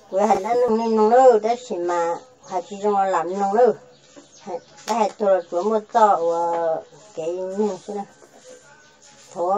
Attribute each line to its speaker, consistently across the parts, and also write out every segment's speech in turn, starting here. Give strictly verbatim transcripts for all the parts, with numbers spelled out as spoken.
Speaker 1: quê hành đã nông nên nông lư đã chỉ mà hay chỉ trong làm nông lư đã hay tôi là chúa một tờ cái như thế này thua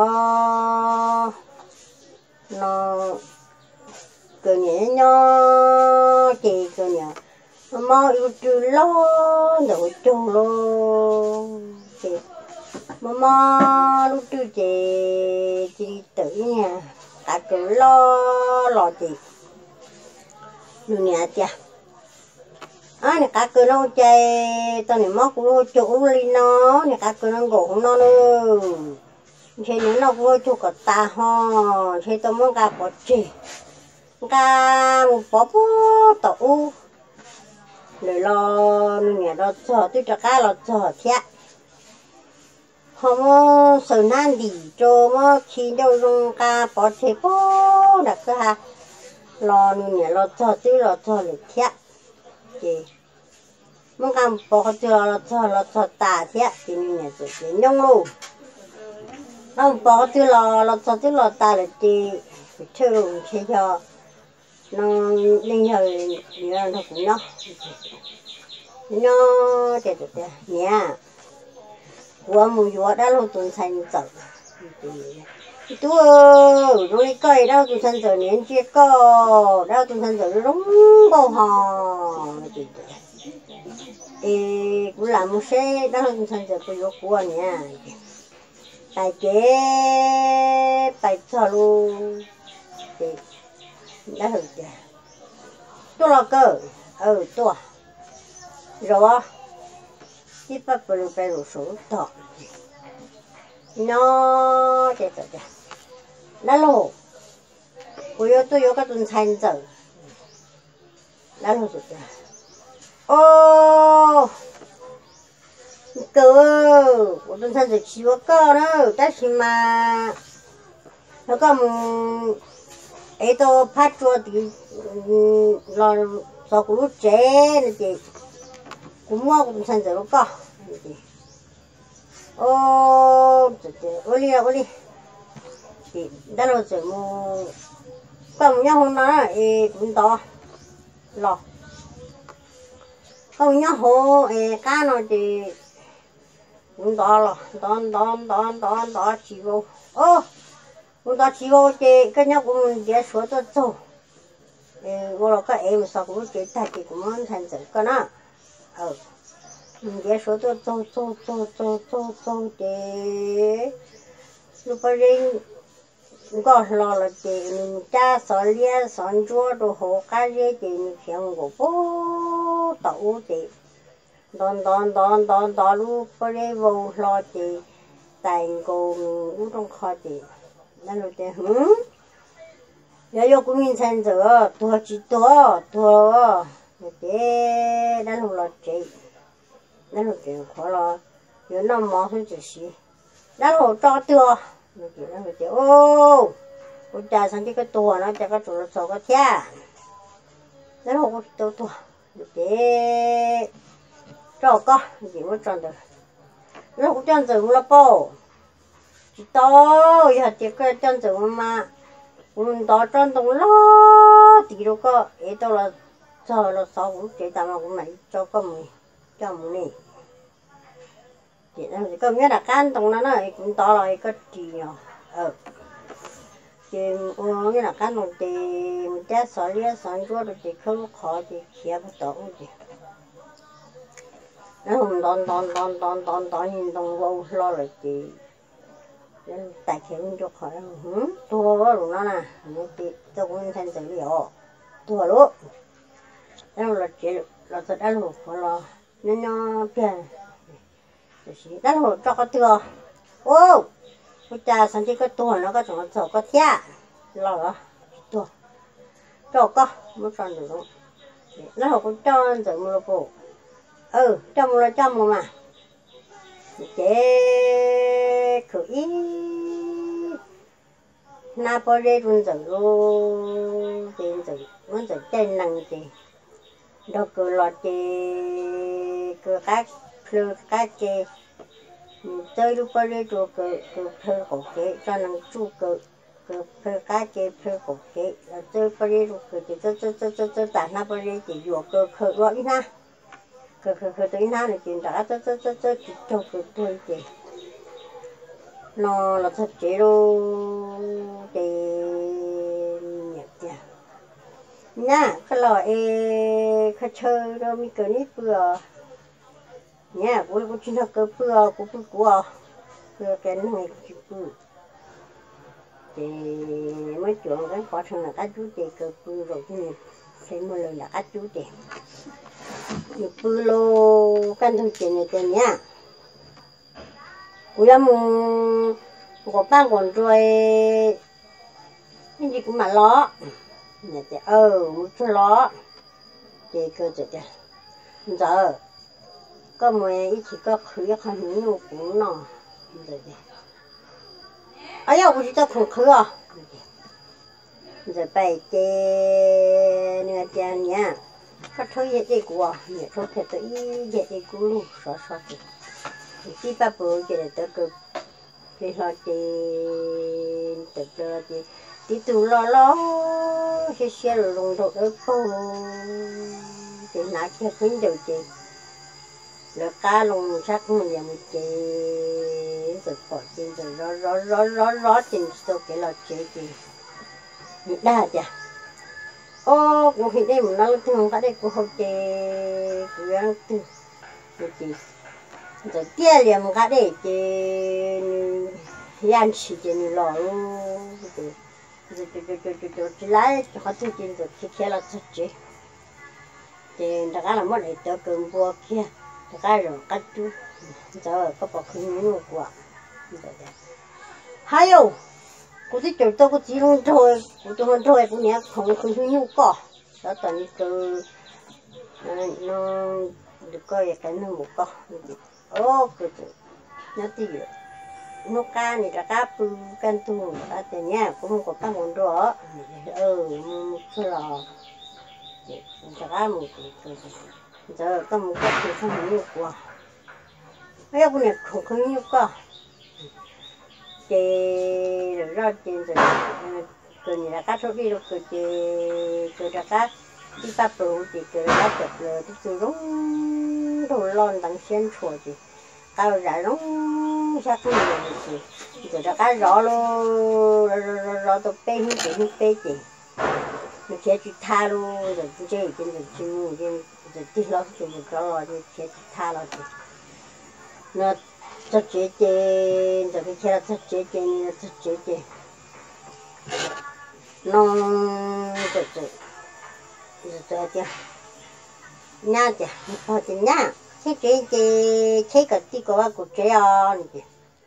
Speaker 1: nó cơ nhẹ nhó chị cơ nhẹ mà yêu trừ lo rồi trù lo chị mà mà lúc trừ chị chị tự nha ta cứ lo lo chị như nè chị à nè cá cơ nó chơi tao này móc cũng chỗ lên nó nè cá cơ nó gỗ nó nữa chơi nữa nó cũng chỗ cả ta ho chơi tao muốn cá bọt chị cá một bó bó tàu rồi lo nè lo chờ tôi cho cá lo chờ thiệt không sợ nan đi cho mà khi đâu dùng cá bọt chị bó đặt cái ha lo nè lo chờ tôi lo chờ được thiệt chị muốn làm bỏ cho lo cho lo cho ta thế thì mình sẽ chỉ nhung luôn nó bỏ cho lo lo cho cho lo ta là chị chơi luôn chơi cho nó linh hơi như là nó cũng nó nó để để để nha của mùi gió đã lâu tuần thành tử tôi rồi cây đâu tuần thành tử nên chưa có đâu tuần thành tử đúng bao hò ê cũng làm một xe đó là thành giờ tôi có của nha tài chế tài cho luôn thì đã được chưa tôi là cơ ừ tôi rồi tiếp bắt đầu phải rồi số thọ nó chết rồi chưa đã lâu tôi có tôi có cái tuần thành giờ đã lâu rồi chưa ô cơ của tôi thân được chiếu cơ nữa đó chỉ mà nó có một ấy tôi phát cho thì lo cho của lúc trẻ này chị cũng mua của tôi thân được có ô ô đi ô đi thì đã lâu rồi mua còn nhau hôm đó thì cũng to lo không nhớ hồ cá nó thì cũng to rồi to to to to to chỉ vô ô cũng to chỉ vô thì cái nhóc cũng để số tôi cho vô là cái em sao cũng chỉ thay thì cũng muốn thành sự cái nó ừ để số tôi cho cho cho cho cho cho để lúc bây giờ có lo là chị mình cha sợ lia sợ chua đồ hồ cá gì chị mình xem của bố tàu chị đòn đòn đòn đòn đòn lúc bây giờ vô lo chị tài cô uống trong kho chị nên là chị hử giờ vô cũng nhìn xem rồi thua chị thua thua thế nên là lo chị nên là chị khó lo giờ nó mò thôi chị xí nên là cho thừa nó chỉ nó chỉ ô cô cha sang cái tua nó cho cái tụi nó sầu cái thia nó không có tua tua để cho con chỉ mới chọn được nó cũng chọn được là bao chỉ to giờ chỉ cái chọn được mà cũng to chọn được lo thì đâu có ấy đâu là cho là sáu cũng chỉ tao mà cũng mấy cho con mình cho mình này chị nó chỉ có nghĩa là can tông nó nó cũng to rồi có gì nhỏ ờ chị nghĩa là can tông thì mình cha sỏi lia sỏi chua rồi chị không khó chị chia bắt đầu chị nó không đòn đòn đòn đòn đòn đòn nhìn đồng vô lo rồi chị nên tại khi mình cho khỏi hử tua quá rồi nó nè nó chị tôi cũng thành xử lý họ tua luôn nó là chị là thật ăn hụt họ lo nên nó tiền đánh hổ cho con thừa ô cô cha sang cái tuần nó có chỗ chỗ có thia lo đó tuần cho con mới chọn được không nó hổ cũng cho rồi mua bộ ừ cho mua là cho mua mà chế khử ý na po re run rồi luôn tiền rồi muốn rồi trên năng gì đâu cứ lo chê cứ các cứ các chê tới lúc bây giờ cho cái cái thơ của cái cho năng chu cái cơ phơ cá chế phơ cổ chế là chơi bơi đi rồi cơ chế chơi chơi chơi chơi chơi tại na bơi đi chỉ vừa cơ khờ gọi đi na cơ khờ khờ tới na này chuyện đã chơi chơi chơi chơi chỉ cho cơ chơi chế nó là thật chế đâu chế nhặt nhặt nha cái lò e khai chơi đâu mi cơ nít vừa nha cô cô chỉ là cơ vừa cô cô cô cơ cái này chỉ vừa thì mấy chuyện cái quá trình là các chú chị cơ vừa rồi cái này thấy một lần là các chú chị được vừa lô căn thôi chị này tiền nha cô em có ba con rồi cái gì cũng mà lo nhà chị ờ một số lo chị cơ chị chị giờ có mấy ít chỉ có khử không những nụ cũng nọ rồi chị ấy à, tôi chỉ không khử à giờ bài chị nè chị nha có thôi vậy chị của nhà thôi thì tôi vậy chị của luôn sợ sợ chị chỉ ba bữa chị để tới cực thì lo chị tự lo chị tí tụ lo lo xe xe rồi lùng đồ ở phố chị nãy kia khuyến đầu chị là cá lùng sắc mình giờ mình chị rồi bỏ chị rồi rõ rõ rõ rõ rõ chị số cái lo chị chị bị đa chả ô cũng khi đây mình nói không có đây cũng không chị cũng ăn từ chị rồi kia liền một cái để chị yan chỉ chị lo luôn rồi rồi rồi rồi rồi rồi chị lại họ tự nhiên rồi chị kia là thật chị thì đại家là mất lại tới cơn bùa kia đại家rồi cắt chú giờ có bỏ khinh những quả hay không cô thích chơi tôi có chỉ không thôi cô tôi không thôi cô nhớ không không khinh những quả đó tận từ nó được coi cái nó một con ô cái nó tí rồi nó cá này là cá bự can tu cá từ nhà cũng không có cá món đó ừ một số lò cá một giờ có một cái thì không nhiều quá bây giờ này không không nhiều quá thì rồi ra tiền rồi cái này là cá thô đi rồi cái cái là cá đi ba bự thì cái là cá rồi thì từ rong đồ lon đằng sen chua thì cá rải rong sao cũng nhiều thì rồi là cá rõ luôn rõ rõ rõ tôi bê hết bê hết bê chị nó chế chỉ tha luôn rồi tôi chơi trên rồi chim trên rồi tí lo rồi cho lo thì chế chỉ tha lo thì nó cho chế trên rồi cái chế là cho chế trên nó cho chế trên nó rồi rồi rồi rồi chưa nha chưa thôi thì nha chế chế chế chế cái tí của của chế à này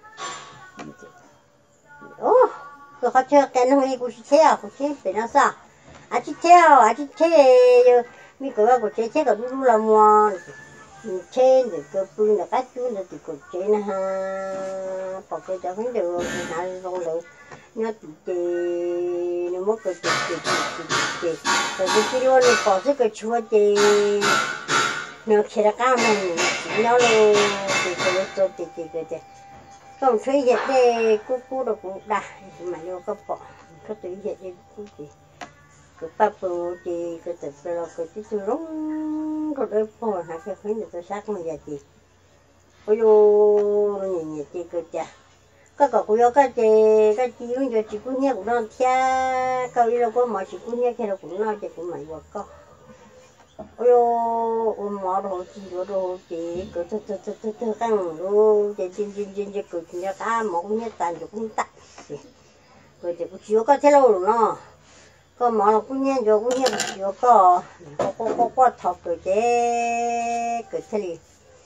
Speaker 1: ô tôi họ chơi cái nó này cũng chế à cũng chế phải nó sao à chị theo à chị theo mi có cái chế chế cái đủ là mua chế được cái bún là cá chua là thì có chế nè ha bỏ cái cho cái được hà rong được nhớ thì nó mất cái chế chế chế rồi cái kia nó bỏ cái chua chế nó khi là cá này nó luôn thì cái nó thì thì cái cái không thấy vậy thì cú cú được cũng đã mà nó có bỏ có tự vậy thì cú gì cái ba bự thì cái tập là cái tí tu rong rồi đấy phô hả cái khuyến được tôi sát mà giờ chị ôi yo nhìn nhìn chị cái cha cái cậu cô yo cái chị cái chị cũng giờ chị cũng nhớ cũng non cha câu đi đâu có mà chị cũng nhớ khi đâu cũng nói chị cũng mày qua con ôi yo ôm mỏ đồ chị đồ đồ chị cái thứ thứ thứ thứ thứ cái đồ chị chị chị chị chị cái nhà cá mà cũng nhớ tàn chị cũng tắt rồi chị cũng chưa có thế lâu rồi nó có mà nó cũng nhớ rồi cũng nhớ rồi có có có có có thọc cái chế cái thế này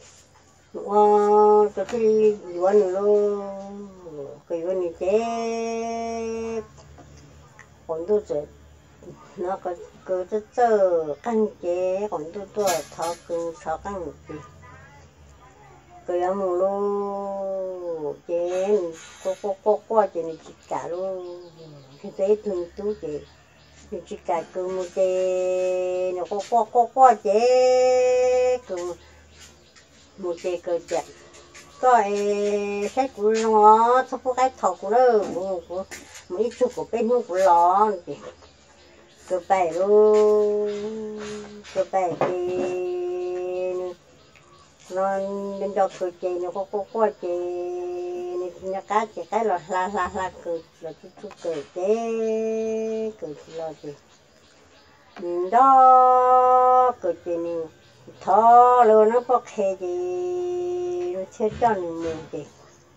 Speaker 1: wow cái thế này luôn luôn cái luôn như thế còn tôi sẽ nó có cái cái cái căn chế còn tôi tôi thọc cái thọc cái gì cái em luôn chế có có có có chế này chỉ cả luôn cái thế thường tú chế chỉ cả cứ một chế nó có có có có chế cứ một chế cơ chế có sách của nó sắp có cái thọ của nó của của mấy chút của bên không có lo thì cứ bài luôn cứ bài thì nó nên cho cứ chơi nó có có có chơi nó cá chơi cái là la la la cứ là chút chút cứ chơi cứ lo chơi đó cứ chơi này thò luôn nó có khe gì nó chơi cho nên mình chơi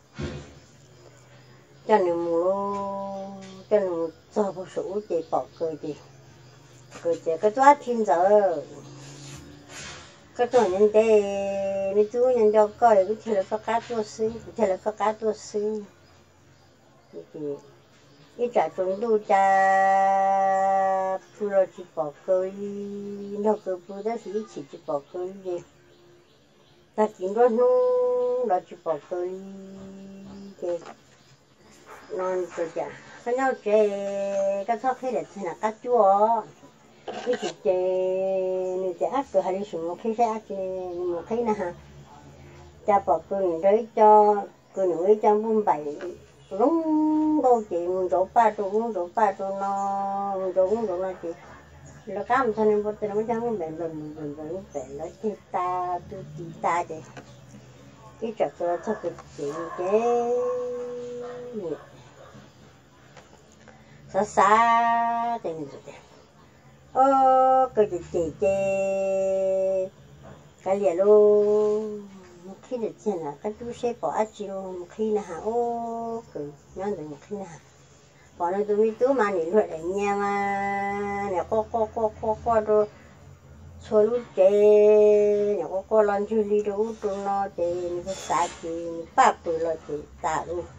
Speaker 1: cho nên mình luôn cho nên cho một số chơi bỏ cười gì cười chơi cái toa thiên giờ cái toa nhân đây nếu chú nhân cho coi cái chơi là có cá toa xí cái chơi là có cá toa xí thì ít trả chúng tôi cha phụ lo chỉ bỏ cười nó cứ phụ đó thì chỉ chỉ bỏ cười gì ta kiếm đó nó là chỉ bỏ cười thì non tôi chả cái nhau chơi cái thóc hay là thế nào cá chua cái chị chơi người ta ác cửa hay là một khi sẽ ác một khi nè ha cha bỏ cười đấy cho cười nữa cho buôn bảy đúng đâu chị muốn đổ ba đổ muốn đổ ba đổ nó đổ muốn đổ nó chị là cá mình thân em vô tình nó chẳng có bệnh bệnh bệnh bệnh bệnh nó chỉ ta tu chỉ ta vậy cái trật tự thật cái chuyện thế xa xa thì mình rồi ơ cái chị chị chị cái gì luôn một khi được xem là cái chú sẽ bỏ ác chiêu một khi là ô cứ nhớ được một khi là bỏ nó tụi mình tụi mà nhìn rồi để nhà mà nè có có có có có rồi xôi lúc chế nè có có lần chú đi đâu tụi nó chế nó xả chị ba tuổi rồi chị ta luôn